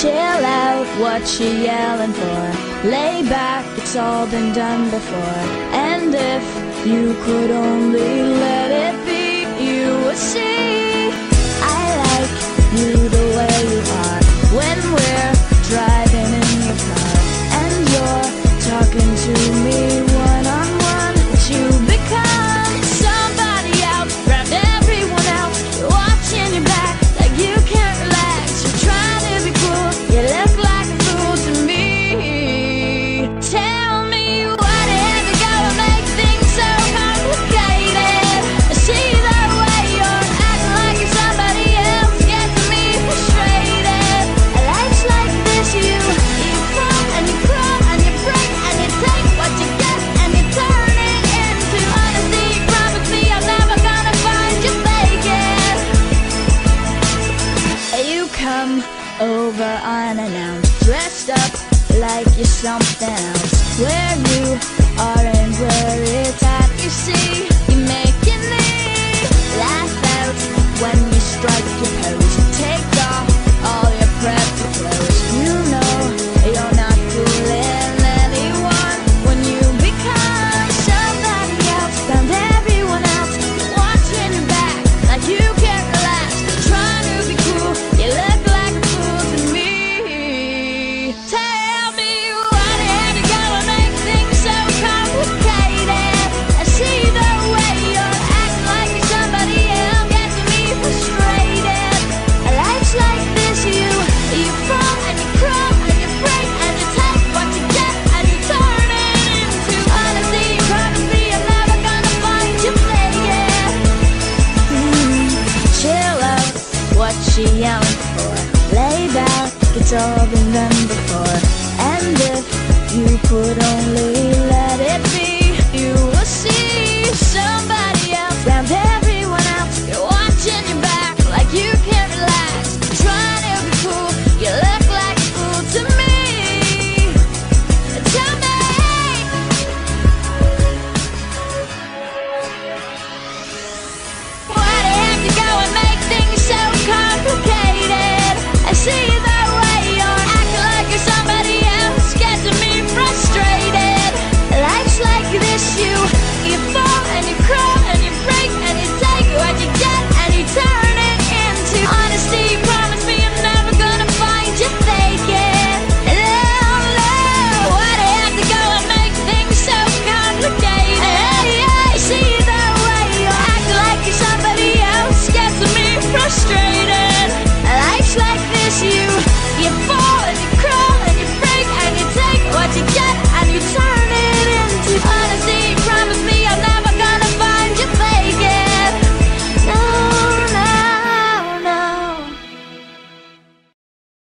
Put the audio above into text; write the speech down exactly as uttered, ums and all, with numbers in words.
Chill out, what she yelling for? Lay back, it's all been done before. And if you could only let it be, you would see I like you the way you are. When we're driving in your car and you're talking to me one-on-one, you become somebody else, around everyone else. You're watching your back like you can't relax. You're trying to be cool, you look like a fool to me. Tell me what is it gonna make things so complicated? I see the way you're acting like you're somebody else, gets me frustrated. Life's like this, you you fall and you crawl and you break and you take what you get and you turn it into honesty. You promise me I'm never gonna find you faking. You come over unannounced, dressed up like you're something else. Where you are and where it's at, you see, you're making me laugh out when you strike your pose. Take off all your preppy clothes. You know you're not fooling anyone when you become somebody else, found everyone else watching your back like you can't relax. Trying to be cool, you look like a fool to me. Tell me what is it gonna make things so complicated? I see the way you're acting like you're somebody else, gets me frustrated. Life's like this, you you fall and you crawl and you break and you take what you get and you turn it into honesty. You promise me I'm never gonna find you faking. Mm, chill out, what she yelling for? Lay back, it's all